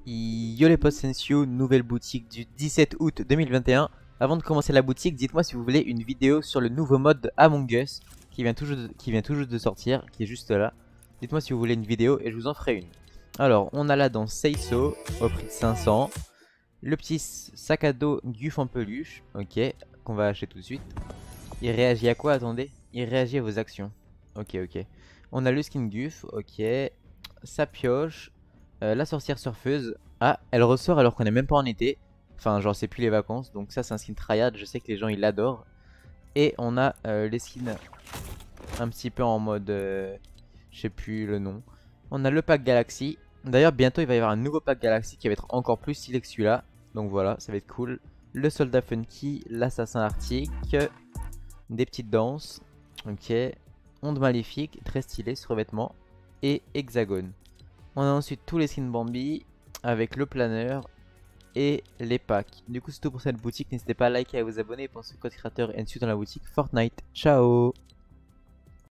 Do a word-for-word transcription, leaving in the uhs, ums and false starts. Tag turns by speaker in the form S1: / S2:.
S1: Yo les potes, Sensio, nouvelle boutique du dix-sept août deux mille vingt et un. Avant de commencer la boutique, dites-moi si vous voulez une vidéo sur le nouveau mode de Among Us qui vient tout juste de, qui vient tout juste de sortir, qui est juste là. Dites-moi si vous voulez une vidéo et je vous en ferai une. Alors, on a là dans Seiso au prix de cinq cents. Le petit sac à dos Guf en peluche, ok, qu'on va acheter tout de suite. Il réagit à quoi? Attendez, il réagit à vos actions. Ok, ok. On a le skin Guf, ok. Sa pioche. Euh, la sorcière surfeuse. Ah, elle ressort alors qu'on est même pas en été. Enfin, genre, c'est plus les vacances. Donc, ça, c'est un skin tryhard. Je sais que les gens ils l'adorent. Et on a euh, les skins un petit peu en mode. Euh, je sais plus le nom. On a le pack Galaxy. D'ailleurs, bientôt il va y avoir un nouveau pack Galaxy qui va être encore plus stylé que celui-là. Donc voilà, ça va être cool. Le soldat funky, l'assassin arctique, des petites danses. Ok. Onde maléfique, très stylé ce revêtement. Et hexagone. On a ensuite tous les skins Bambi avec le planeur et les packs. Du coup c'est tout pour cette boutique. N'hésitez pas à liker et à vous abonner. Et pensez au code créateur N S U dans la boutique Fortnite. Ciao.